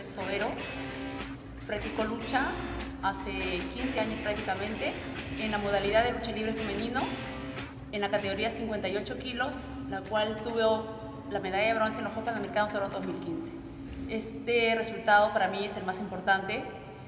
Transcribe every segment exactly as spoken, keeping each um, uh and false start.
Sobero. Practico lucha hace quince años prácticamente en la modalidad de lucha libre femenino, en la categoría cincuenta y ocho kilos, la cual tuve la medalla de bronce en los Juegos Panamericanos de dos mil quince. Este resultado para mí es el más importante,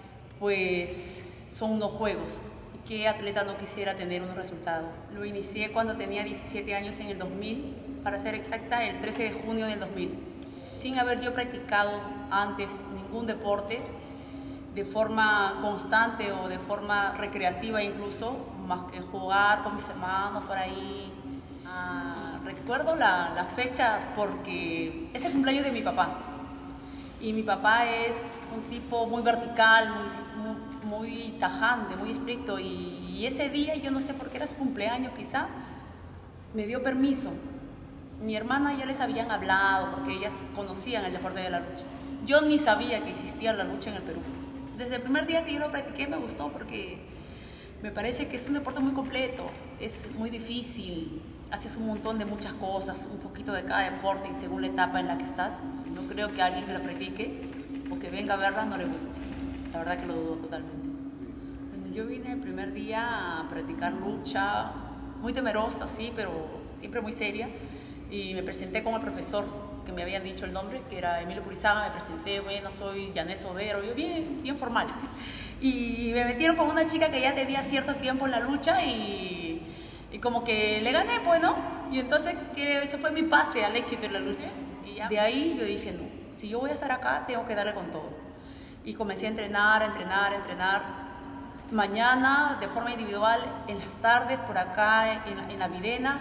pues son unos juegos. ¿Qué atleta no quisiera tener unos resultados? Lo inicié cuando tenía diecisiete años en el dos mil, para ser exacta, el trece de junio del dos mil. Sin haber yo practicado antes ningún deporte, de forma constante o de forma recreativa incluso, más que jugar con mis hermanos por ahí. Ah, recuerdo la, la fecha porque es el cumpleaños de mi papá. Y mi papá es un tipo muy vertical, muy, muy, muy tajante, muy estricto. Y, y ese día, yo no sé por qué era su cumpleaños quizá, me dio permiso. Mi hermana ya les habían hablado porque ellas conocían el deporte de la lucha. Yo ni sabía que existía la lucha en el Perú. Desde el primer día que yo lo practiqué me gustó porque me parece que es un deporte muy completo, es muy difícil, haces un montón de muchas cosas, un poquito de cada deporte y según la etapa en la que estás. No creo que a alguien que la practique o que venga a verla no le guste, la verdad que lo dudo totalmente. Bueno, yo vine el primer día a practicar lucha, muy temerosa, sí, pero siempre muy seria, y me presenté con el profesor que me habían dicho el nombre, que era Emilio Purizaga. Me presenté, bueno, soy Yanet Sobero, yo bien, bien formal. Y me metieron con una chica que ya tenía cierto tiempo en la lucha y, y como que le gané, pues, ¿no? Y entonces ese fue mi pase al éxito en la lucha. Y ya, de ahí yo dije, no, si yo voy a estar acá, tengo que darle con todo. Y comencé a entrenar, a entrenar, a entrenar. Mañana, de forma individual, en las tardes, por acá, en, en la Videna.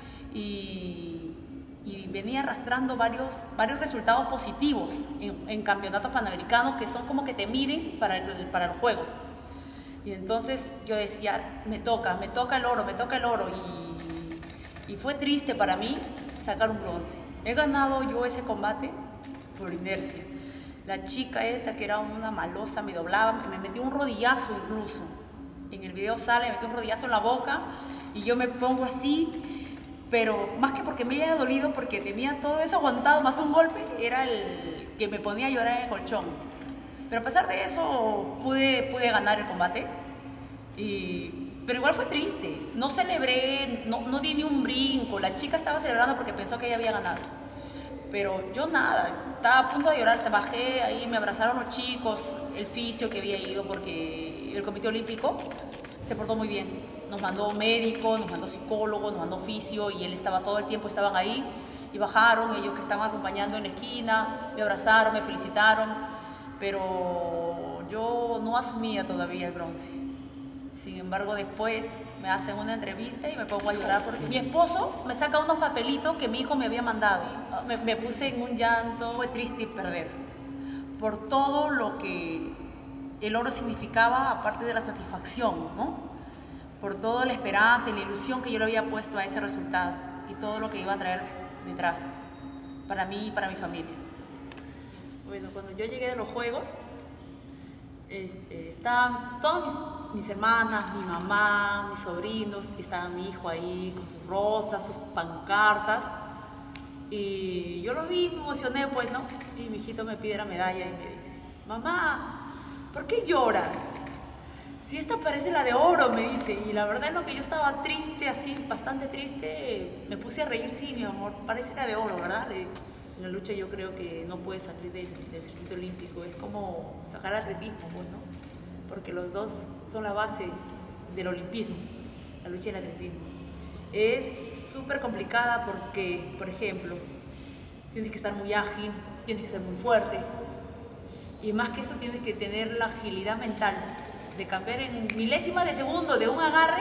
Y y venía arrastrando varios, varios resultados positivos en, en campeonatos panamericanos que son como que te miden para, el, para los Juegos. Y entonces yo decía, me toca, me toca el oro, me toca el oro. Y, y fue triste para mí sacar un bronce. He ganado yo ese combate por inercia. La chica esta, que era una malosa, me doblaba, me metió un rodillazo incluso. En el video sale, me metió un rodillazo en la boca y yo me pongo así. Pero más que porque me haya dolido, porque tenía todo eso aguantado, más un golpe, era el que me ponía a llorar en el colchón. Pero a pesar de eso, pude, pude ganar el combate. Y, pero igual fue triste. No celebré, no, no di ni un brinco. La chica estaba celebrando porque pensó que ella había ganado. Pero yo nada, estaba a punto de llorar. Se bajé ahí, me abrazaron los chicos, el fisio que había ido porque el Comité Olímpico se portó muy bien. Nos mandó médico, nos mandó psicólogo, nos mandó fisio y él estaba todo el tiempo, estaban ahí y bajaron, ellos que estaban acompañando en la esquina, me abrazaron, me felicitaron, pero yo no asumía todavía el bronce. Sin embargo, después me hacen una entrevista y me pongo a llorar porque mi esposo me saca unos papelitos que mi hijo me había mandado. Me, me puse en un llanto, fue triste perder por todo lo que el oro significaba, aparte de la satisfacción, ¿no? Por toda la esperanza y la ilusión que yo le había puesto a ese resultado y todo lo que iba a traer detrás para mí y para mi familia. Bueno, cuando yo llegué de los Juegos, este, estaban todas mis, mis hermanas, mi mamá, mis sobrinos, estaba mi hijo ahí con sus rosas, sus pancartas, y yo lo vi, me emocioné, pues, ¿no? Y mi hijito me pide la medalla y me dice, mamá, ¿por qué lloras? Si esta parece la de oro, me dice. Y la verdad es lo que yo estaba triste, así, bastante triste, me puse a reír, sí, mi amor, parece la de oro, ¿verdad? En la lucha yo creo que no puede salir del, del circuito olímpico, es como sacar atletismo, pues, ¿no? Porque los dos son la base del olimpismo, la lucha y el atletismo. Es súper complicada porque, por ejemplo, tienes que estar muy ágil, tienes que ser muy fuerte, y más que eso tienes que tener la agilidad mental de cambiar en milésimas de segundo de un agarre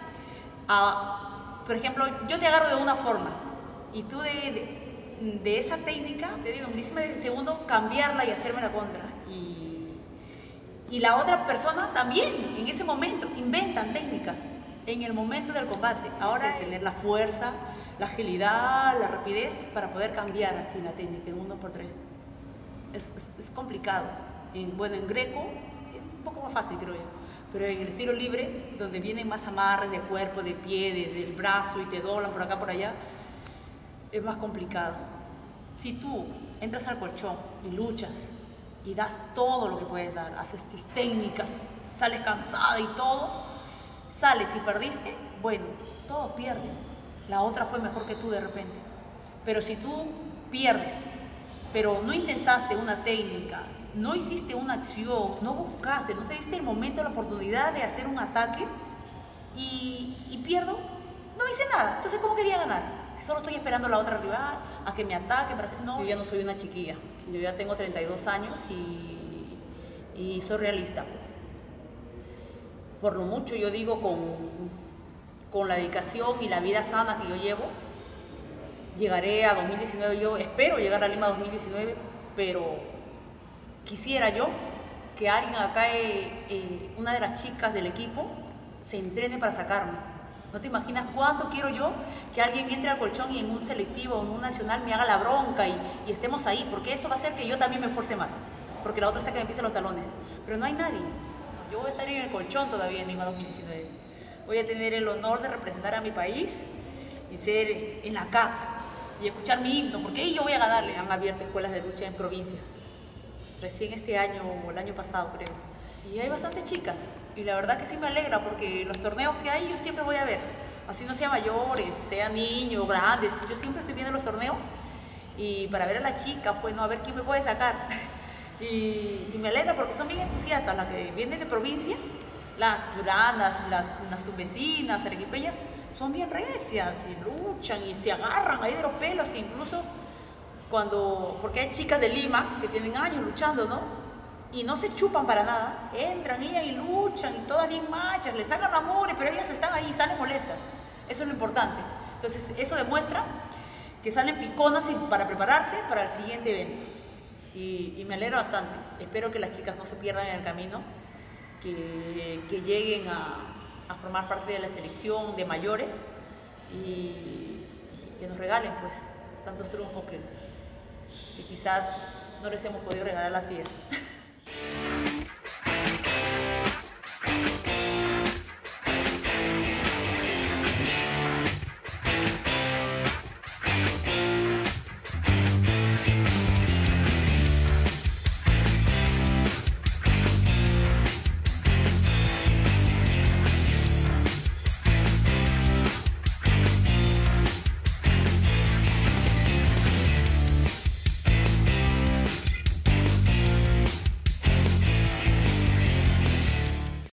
a, por ejemplo, yo te agarro de una forma y tú de, de, de esa técnica, te digo, en milésimas de segundo, cambiarla y hacerme la contra. Y, y la otra persona también, en ese momento, inventan técnicas en el momento del combate. Ahora hay que tener la fuerza, la agilidad, la rapidez para poder cambiar así la técnica en un dos por tres. Es, es, es complicado. En, bueno, en greco un poco más fácil, creo yo, pero en el estilo libre, donde vienen más amarres de cuerpo, de pie, de, del brazo y te doblan por acá, por allá, es más complicado. Si tú entras al colchón y luchas y das todo lo que puedes dar, haces tus técnicas, sales cansada y todo, sales y perdiste, bueno, todos pierden. La otra fue mejor que tú de repente. Pero si tú pierdes, pero no intentaste una técnica, no hiciste una acción, no buscaste, no te diste el momento, la oportunidad de hacer un ataque y, y pierdo, no hice nada. Entonces, ¿cómo quería ganar? Solo estoy esperando a la otra rival, a que me ataque para hacer... No, yo ya no soy una chiquilla. Yo ya tengo treinta y dos años y, y soy realista. Por lo mucho, yo digo, con, con la dedicación y la vida sana que yo llevo, llegaré a dos mil diecinueve. Yo espero llegar a Lima dos mil diecinueve, pero quisiera yo que alguien acá, eh, eh, una de las chicas del equipo, se entrene para sacarme. No te imaginas cuánto quiero yo que alguien entre al colchón y en un selectivo, en un nacional, me haga la bronca y, y estemos ahí, porque eso va a hacer que yo también me esfuerce más, porque la otra está que me pise los talones. Pero no hay nadie. No, yo voy a estar en el colchón todavía en Lima dos mil diecinueve. Voy a tener el honor de representar a mi país y ser en la casa y escuchar mi himno, porque ahí yo voy a ganarle. Han abierto escuelas de lucha en provincias. Recién este año o el año pasado, creo. Y hay bastantes chicas. Y la verdad que sí me alegra, porque los torneos que hay yo siempre voy a ver. Así no sean mayores, sean niños, grandes. Yo siempre estoy viendo los torneos. Y para ver a las chicas, pues no, a ver quién me puede sacar. y, y me alegra porque son bien entusiastas. Las que vienen de provincia, las turanas, las, las tumbesinas, arequipeñas, son bien recias y luchan y se agarran ahí de los pelos. Incluso cuando, porque hay chicas de Lima que tienen años luchando, ¿no? Y no se chupan para nada, entran ellas y luchan y todas bien machas, les sacan amores, pero ellas están ahí, salen molestas. Eso es lo importante. Entonces eso demuestra que salen piconas para prepararse para el siguiente evento. Y, y me alegra bastante. Espero que las chicas no se pierdan en el camino, que, que lleguen a, a formar parte de la selección de mayores y, y que nos regalen pues tantos triunfos que, que quizás no les hemos podido regalar a las tías.